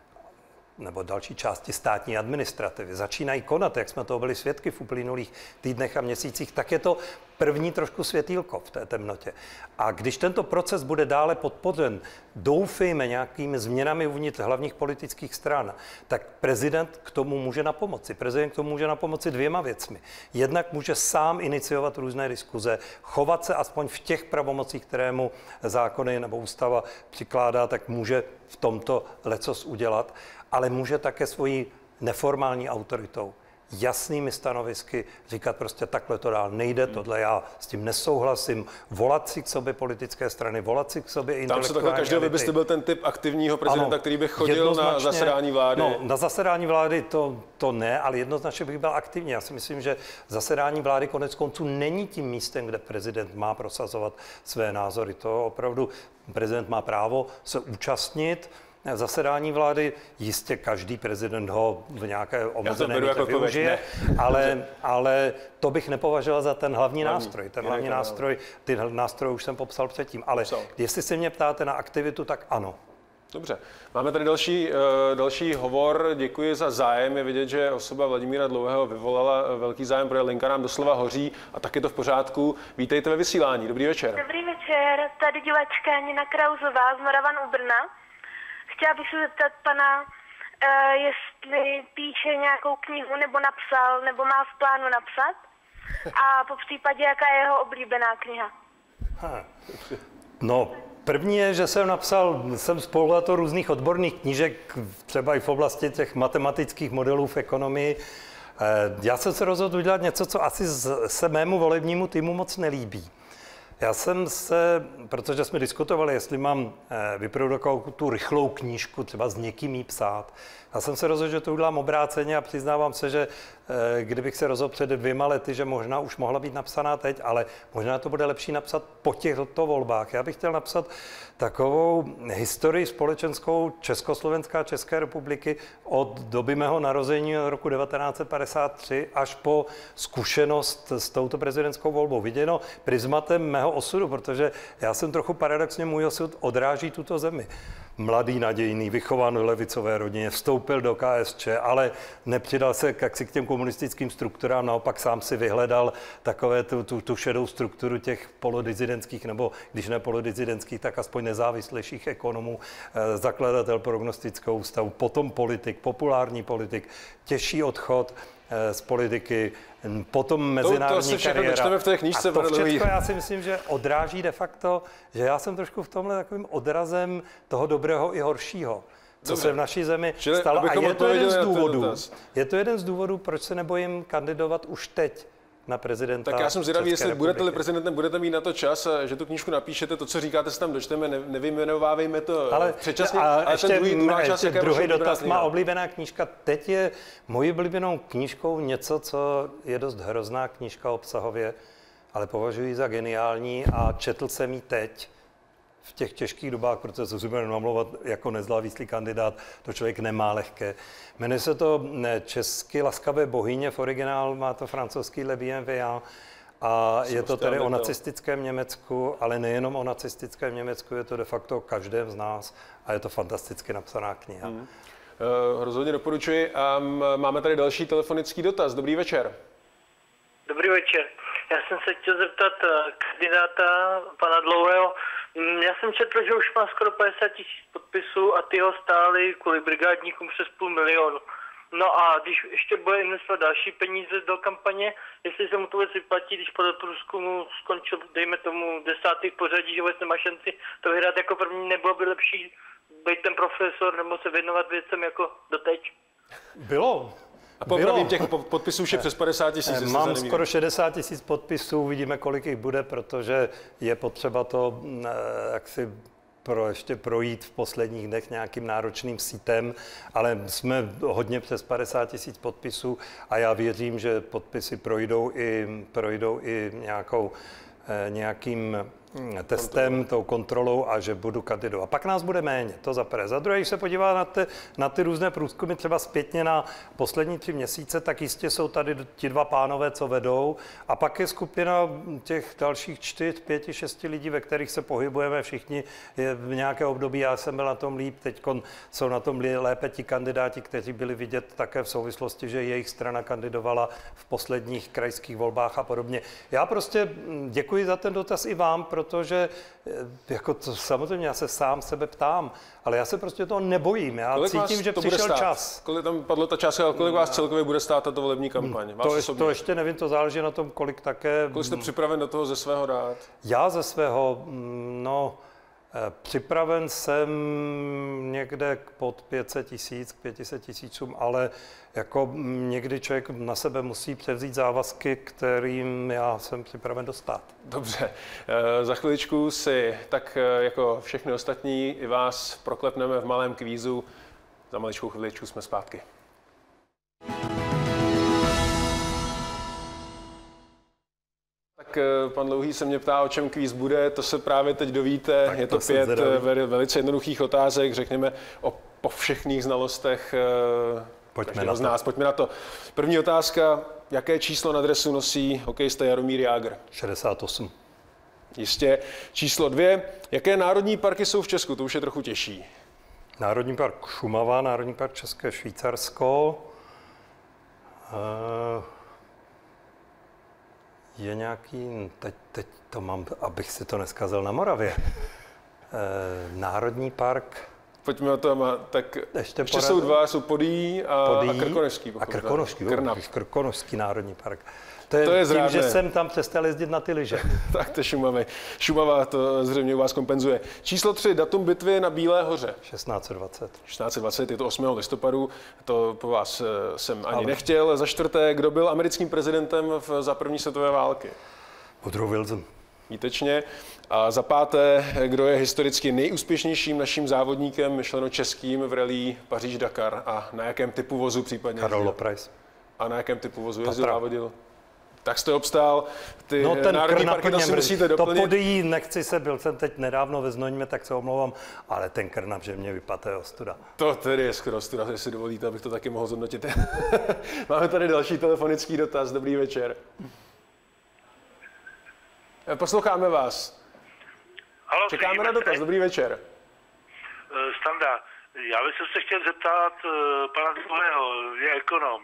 nebo další části státní administrativy začínají konat, jak jsme toho byli svědky v uplynulých týdnech a měsících, tak je to první trošku světýlko v té temnotě. A když tento proces bude dále podpořen, doufejme nějakými změnami uvnitř hlavních politických stran, tak prezident k tomu může napomoci. Prezident k tomu může napomoci dvěma věcmi. Jednak může sám iniciovat různé diskuze, chovat se aspoň v těch pravomocích, které mu zákony nebo ústava přikládá, tak může v tomto lecos udělat, ale může také svoji neformální autoritou, jasnými stanovisky říkat prostě takhle to dál nejde, hmm. tohle já s tím nesouhlasím, volat si k sobě politické strany, volat si k sobě intelektuální elity. Tam se takhle každého, vy byste byl ten typ aktivního prezidenta, ano, který by chodil na zasedání vlády. No, na zasedání vlády to, to ne, ale jednoznačně bych byl aktivní. Já si myslím, že zasedání vlády konec konců není tím místem, kde prezident má prosazovat své názory. To opravdu prezident má právo se účastnit zasedání vlády, jistě každý prezident ho v nějaké omezené míře jako využije, ale, ale to bych nepovažoval za ten hlavní, hlavní nástroj. Ten hlavní nástroj, ty nástroje už jsem popsal předtím, ale popsal. Jestli se mě ptáte na aktivitu, tak ano. Dobře. Máme tady další, uh, další hovor. Děkuji za zájem. Je vidět, že osoba Vladimíra Dlouhého vyvolala velký zájem, protože linka nám doslova hoří a tak je to v pořádku. Vítejte ve vysílání. Dobrý večer. Dobrý večer. Tady divačka Nina Krauzová z Moravan u Brna. Chtěla bych se zeptat pana, uh, jestli píše nějakou knihu, nebo napsal, nebo má v plánu napsat. A po případě, jaká je jeho oblíbená kniha. Ha. No, první je, že jsem napsal, jsem spoluautor různých odborných knížek, třeba i v oblasti těch matematických modelů v ekonomii. Já jsem se rozhodl udělat něco, co asi se mému volebnímu týmu moc nelíbí. Já jsem se, protože jsme diskutovali, jestli mám vyprodukovat tu rychlou knížku, třeba s někým jí psát, já jsem se rozhodl, že to udělám obráceně a přiznávám se, že kdybych se rozhodl před dvěma lety, že možná už mohla být napsaná teď, ale možná to bude lepší napsat po těchto volbách. Já bych chtěl napsat takovou historii společenskou Československá a České republiky od doby mého narození roku devatenáct set padesát tři až po zkušenost s touto prezidentskou volbou. Viděno prismatem mého osudu, protože já jsem trochu paradoxně, můj osud odráží tuto zemi. Mladý, nadějný, vychovaný v levicové rodině, vstoupil do K S Č, ale nepřidal se k, k těm komunistickým strukturám, naopak sám si vyhledal takové tu, tu, tu šedou strukturu těch polodizidentských, nebo když ne polodizidentských, tak aspoň nezávislejších ekonomů, eh, zakladatel prognostického ústavu, potom politik, populární politik, těžší odchod z politiky, potom mezinárodní to, to kariéra. V té knížce, a to všechno, já si myslím, že odráží de facto, že já jsem trošku v tomhle takovým odrazem toho dobrého i horšího, co Dobře. se v naší zemi Čili, stalo. A je to jeden z důvodů, je to jeden z důvodů, proč se nebojím kandidovat už teď na prezidenta. Tak já jsem zvědavý, jestli budete-li prezidentem, budete mít na to čas, že tu knížku napíšete, to, co říkáte, se tam dočteme, ne, nevyjmenovávejme to ale, předčasně. A ale ještě, ten druhý, druhá část, ještě druhý dotaz, má oblíbená knížka. Teď je mojí oblíbenou knížkou něco, co je dost hrozná knížka obsahově, ale považuji za geniální a četl jsem ji teď v těch těžkých dobách, protože se musíme namlouvat jako nezlávislý kandidát, to člověk nemá lehké. Jmenuje se to česky Laskavé bohyně, v originál má to francouzský Le Bienveillant a je to tedy o nacistickém Německu, ale nejenom o nacistickém Německu, je to de facto o každém z nás a je to fantasticky napsaná kniha. Hmm. Uh, rozhodně doporučuji. Um, máme tady další telefonický dotaz. Dobrý večer. Dobrý večer. Já jsem se chtěl zeptat kandidáta pana Dlouhého. Já jsem četl, že už má skoro padesát tisíc podpisů a ty ho stály kvůli brigádníkům přes půl milionu. No a když ještě bude investovat další peníze do kampaně, jestli se mu to vůbec vyplatí, když podle průzkumu skončil, dejme tomu, desátý v pořadí, že vůbec nemá šanci to vyhrát jako první, nebylo by lepší být ten profesor nebo se věnovat věcem jako doteď? Bylo. A popravím, těch podpisů je přes padesát tisíc. Mám skoro šedesát tisíc podpisů, uvidíme, kolik jich bude, protože je potřeba to jaksi pro ještě projít v posledních dnech nějakým náročným sítem, ale jsme hodně přes padesát tisíc podpisů a já věřím, že podpisy projdou i, projdou i nějakou, nějakým testem, tou kontrolou a že budu kandidovat. Pak nás bude méně, to za prvé. Za druhé, když se podívá na ty, na ty různé průzkumy, třeba zpětně na poslední tři měsíce, tak jistě jsou tady ti dva pánové, co vedou. A pak je skupina těch dalších čtyř, pěti, šesti lidí, ve kterých se pohybujeme všichni v nějaké období. Já jsem byl na tom líp, teď jsou na tom lépe ti kandidáti, kteří byli vidět také v souvislosti, že jejich strana kandidovala v posledních krajských volbách a podobně. Já prostě děkuji za ten dotaz i vám, protože jako to, samozřejmě já se sám sebe ptám, ale já se prostě toho nebojím. Já kolik cítím, že to přišel bude stát? čas. Kolik tam padlo ta částka, ale kolik vás celkově bude stát tato volební kampaň? Vás To, osobně? to ještě nevím, to záleží na tom, kolik také... Kolik jste připraven do toho ze svého dát? Já ze svého, no, připraven jsem někde pod pět set tisíc, k pět set tisícům, ale jako někdy člověk na sebe musí převzít závazky, kterým já jsem připraven dostat. Dobře, za chviličku si tak jako všechny ostatní i vás proklepneme v malém kvízu. Za maličkou chviličku jsme zpátky. Tak pan Dlouhý se mě ptá, o čem kvíz bude, to se právě teď dovíte. Tak je to, to pět velice jednoduchých otázek, řekněme o povšechných znalostech každého z nás. Pojďme na to. První otázka, jaké číslo na dresu nosí hokejista Jaromír Jágr? šedesát osm. Jistě. Číslo dvě, jaké národní parky jsou v Česku? To už je trochu těžší. Národní park Šumava, Národní park České Švýcarsko. Uh... Je nějaký, teď, teď to mám, abych si to neskazil, na Moravě. E, Národní park. Pojďme o to, tak ještě, ještě jsou dva, jsou Podí a, Podí a Krkonošský. A Krkonošský, Krnap. Krkonošský národní park. To je, to je tím, zrádné. že jsem tam přestal jezdit na ty lyže. Tak to Šumavy. Šumava to zřejmě u vás kompenzuje. Číslo tři, datum bitvy na Bílé hoře. šestnáct set dvacet. šestnáct set dvacet, je to osmého listopadu, to po vás jsem ani Ale. nechtěl. Za čtvrté, kdo byl americkým prezidentem v, za první světové války? Woodrow Wilson. Výtečně. A za páté, kdo je historicky nejúspěšnějším naším závodníkem, myšleno českým, v rallye Paříž-Dakar a na jakém typu vozu případně? Karol Loprais. A na jakém typu vozu jezdil, závodil? Tak jste obstál, ty no, ten národní parky to si musíte doplnit. To Podyjí nechci se, byl jsem teď nedávno ve Znojmě, tak se omlouvám, ale ten Krnap, že mě vypadá ostuda. To tedy je skoro ostuda, jestli dovolíte, abych to taky mohl zhodnotit. Máme tady další telefonický dotaz, dobrý večer. Posloucháme vás. Halo, čekáme na dotaz, dobrý večer. Standa, já bych se chtěl zeptat pana Dlouhého, je ekonom.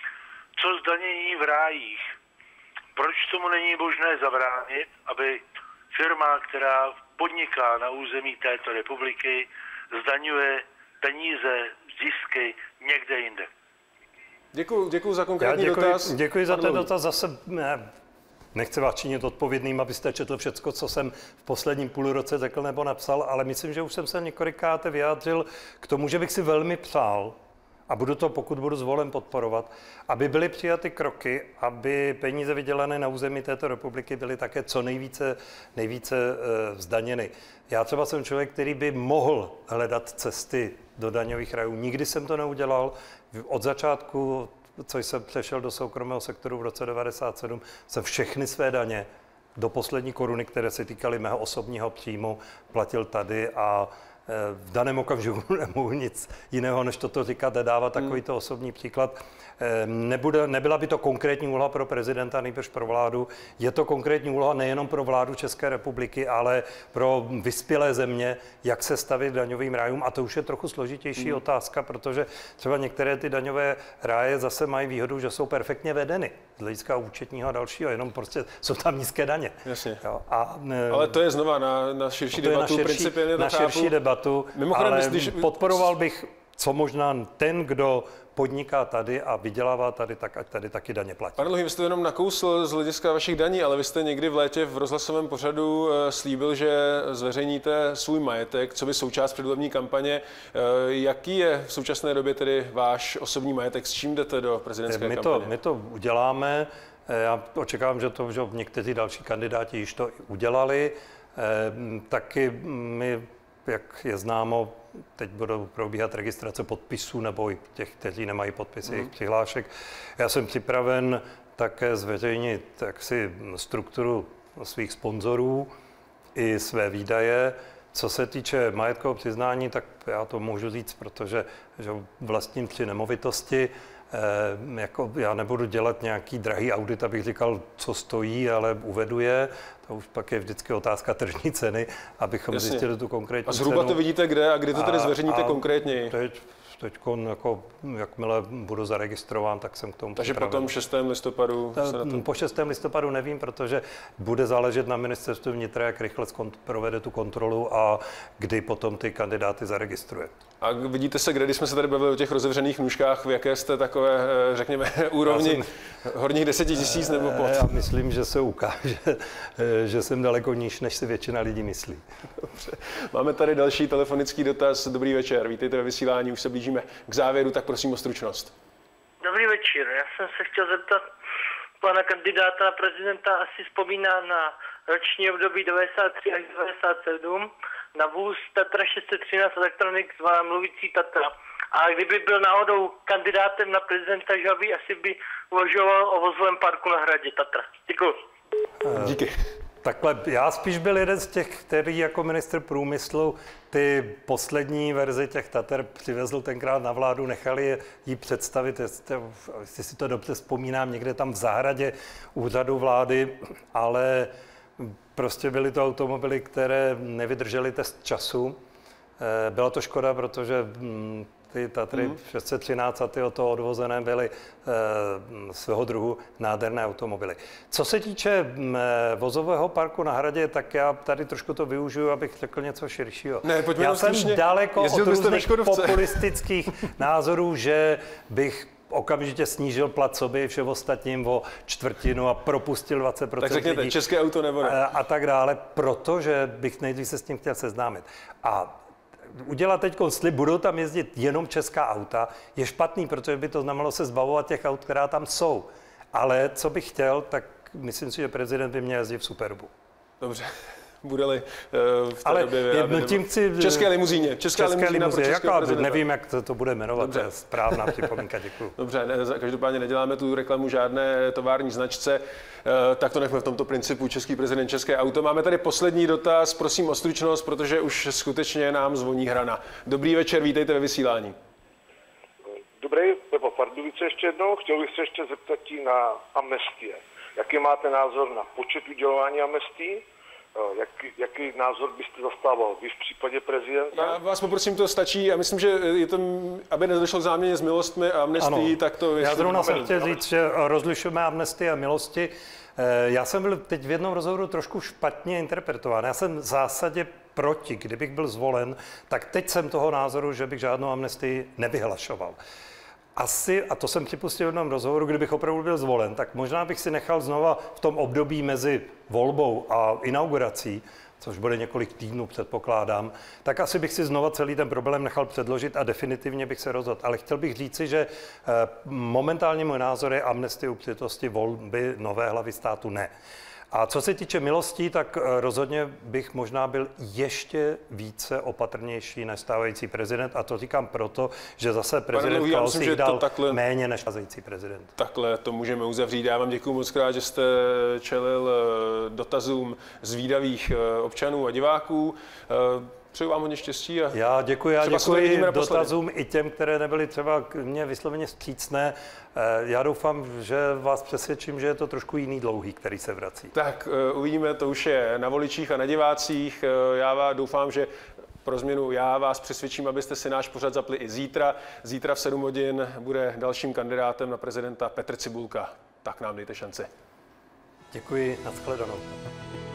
Co zdanění v rájích? Proč tomu není možné zabránit, aby firma, která podniká na území této republiky, zdaňuje peníze, zisky někde jinde? Děkuji, děkuji za konkrétní děkuji, dotaz. Děkuji za ten dotaz. Zase ne, nechci vás činit odpovědným, abyste četl všecko, co jsem v posledním půlroce řekl nebo napsal, ale myslím, že už jsem se několikrát vyjádřil k tomu, že bych si velmi přál, a budu to, pokud budu zvolen, podporovat, aby byly přijaty kroky, aby peníze vydělané na území této republiky byly také co nejvíce, nejvíce e, zdaněny. Já třeba jsem člověk, který by mohl hledat cesty do daňových rajů. Nikdy jsem to neudělal. Od začátku, co jsem přešel do soukromého sektoru v roce devadesát sedm, jsem všechny své daně do poslední koruny, které se týkaly mého osobního příjmu, platil tady a v daném okamžiku nemohu nic jiného, než toto říkat a dávat takovýto osobní příklad. Nebude, nebyla by to konkrétní úloha pro prezidenta, nejbrž pro vládu. Je to konkrétní úloha nejenom pro vládu České republiky, ale pro vyspělé země, jak se stavit daňovým rájům. A to už je trochu složitější hmm. otázka, protože třeba některé ty daňové ráje zase mají výhodu, že jsou perfektně vedeny z hlediska účetního a dalšího, jenom prostě jsou tam nízké daně. Jasně. Jo, a, ale to je znova na, na širší debatu. Na širší, na širší debatu, Mimochodem, ale když... podporoval bych co možná ten, kdo podniká tady a vydělává tady, tak ať tady taky daně platí. Pane Dlouhý, vy jste jenom nakousl z hlediska vašich daní, ale vy jste někdy v létě v rozhlasovém pořadu slíbil, že zveřejníte svůj majetek, co by součást předvolební kampaně. Jaký je v současné době tedy váš osobní majetek? S čím jdete do prezidentské my kampaně? To, my to uděláme. Já očekávám, že to, že někteří další kandidáti již to udělali. Taky my, jak je známo, teď budou probíhat registrace podpisů nebo i těch, kteří nemají podpisy, jejich mm. přihlášek. Já jsem připraven také zveřejnit jaksi strukturu svých sponzorů i své výdaje. Co se týče majetkového přiznání, tak já to můžu říct, protože že vlastním tři nemovitosti. E, jako já nebudu dělat nějaký drahý audit, abych říkal, co stojí, ale uvedu je. To už pak je vždycky otázka tržní ceny, abychom Jasně. zjistili tu konkrétní A zhruba cenu. to vidíte kde a kdy to tedy zveřejníte konkrétněji? Teď, teď jako, jakmile budu zaregistrován, tak jsem k tomu Takže připraven. potom šestého listopadu? Ta, se na to... Po šestém listopadu nevím, protože bude záležet na ministerstvu vnitra, jak rychle provede tu kontrolu a kdy potom ty kandidáty zaregistruje. A vidíte se, kde, když jsme se tady bavili o těch rozevřených nůžkách, v jaké jste takové, řekněme, úrovni jsem, horních deseti tisíc nebo pod? Já myslím, že se ukáže, že jsem daleko níž, než si většina lidí myslí. Dobře. Máme tady další telefonický dotaz. Dobrý večer, vítejte ve vysílání, už se blížíme k závěru, tak prosím o stručnost. Dobrý večer, já jsem se chtěl zeptat pana kandidáta na prezidenta, asi vzpomíná na roční období devadesát tři až devadesát sedm, na vůz Tatra šest set třináct Electronic zvaná mluvící Tatra. A kdyby byl náhodou kandidátem na prezidenta Žalby, asi by uvažoval o vozovém parku na hradě Tatra. Děkuji. Díky. Takhle, já spíš byl jeden z těch, který jako ministr průmyslu ty poslední verzi těch Tater přivezl tenkrát na vládu, nechali je jí představit, jestli, jestli si to dobře vzpomínám, někde tam v zahradě úřadu vlády, ale prostě byly to automobily, které nevydržely test času. Byla to škoda, protože ty Tatry mm. šest set třináct a ty o to odvozené byly e, svého druhu nádherné automobily. Co se týče e, vozového parku na hradě, tak já tady trošku to využiju, abych řekl něco širšího. Ne, já jsem stručně. daleko od různých populistických názorů, že bych okamžitě snížil plat sobě i všem ostatním o čtvrtinu a propustil dvacet procent tak řekněte, lidí. české auto nebo ne? A, a tak dále, protože bych nejdřív se s tím chtěl seznámit. A udělat teď slib, budou tam jezdit jenom česká auta, je špatný, protože by to znamenalo se zbavovat těch aut, která tam jsou. Ale co bych chtěl, tak myslím si, že prezident by měl jezdit v Superbu. Dobře. Bude-li uh, v té Ale době vyrábět, tím chci, české limuzíně. Česká limuzína pro českého prezidenta. Nevím, jak to, to bude jmenovat. Dobře. To je správná připomínka, děkuji. Dobře, ne, každopádně neděláme tu reklamu žádné tovární značce, uh, tak to nechme v tomto principu český prezident, české auto. Máme tady poslední dotaz, prosím o stručnost, protože už skutečně nám zvoní hrana. Dobrý večer, vítejte ve vysílání. Dobrý, Pepo Pardubice ještě jednou. Chtěl bych se ještě zeptat na amnestie. Jaký máte názor na počet udělování amnestí? Jaký, jaký názor byste zastával vy v případě prezidenta? Já vás poprosím, to stačí. Já myslím, že je to, aby nedošlo k záměně s milostmi a amnestií, tak to... Já zrovna jsem chtěl říct, že rozlišujeme amnestii a milosti. Já jsem byl teď v jednom rozhovoru trošku špatně interpretován. Já jsem v zásadě proti. Kdybych byl zvolen, tak teď jsem toho názoru, že bych žádnou amnestii nevyhlašoval. Asi, a to jsem připustil v jednom rozhovoru, kdybych opravdu byl zvolen, tak možná bych si nechal znova v tom období mezi volbou a inaugurací, což bude několik týdnů, předpokládám, tak asi bych si znova celý ten problém nechal předložit a definitivně bych se rozhodl. Ale chtěl bych říci, že momentálně můj názor je amnestie u příležitosti volby nové hlavy státu ne. A co se týče milostí, tak rozhodně bych možná byl ještě více opatrnější než stávající prezident. A to říkám proto, že zase prezident Klaus jich dal takhle, méně než stávající prezident. Takhle to můžeme uzavřít. Já vám děkuji moc krát, že jste čelil dotazům zvídavých občanů a diváků. Přeju vám hodně štěstí. A já děkuji, já děkuji dotazům i těm, které nebyly třeba k mně vysloveně vstřícné. Já doufám, že vás přesvědčím, že je to trošku jiný dlouhý, který se vrací. Tak uvidíme, to už je na voličích a na divácích. Já vás doufám, že pro změnu já vás přesvědčím, abyste si náš pořad zapli i zítra. Zítra v sedm hodin bude dalším kandidátem na prezidenta Petr Cibulka. Tak nám dejte šanci. Děkuji, nashledanou.